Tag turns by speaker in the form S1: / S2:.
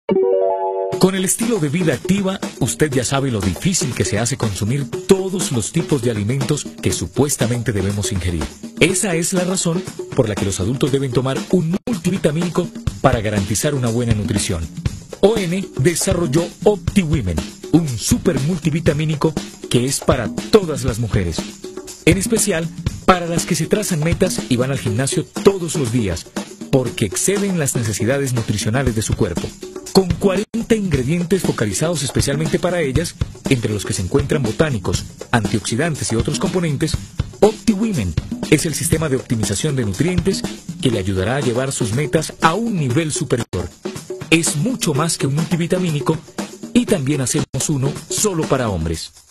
S1: Con el estilo de vida activa, usted ya sabe lo difícil que se hace consumir todos los tipos de alimentos que supuestamente debemos ingerir. Esa es la razón por la que los adultos deben tomar un multivitamínico para garantizar una buena nutrición. ON desarrolló OptiWomen, un super multivitamínico que es para todas las mujeres. En especial para las que se trazan metas y van al gimnasio todos los días, porque exceden las necesidades nutricionales de su cuerpo. Con 40 ingredientes focalizados especialmente para ellas, entre los que se encuentran botánicos, antioxidantes y otros componentes, OptiWomen es el sistema de optimización de nutrientes que le ayudará a llevar sus metas a un nivel superior. Es mucho más que un multivitamínico y también hacemos uno solo para hombres.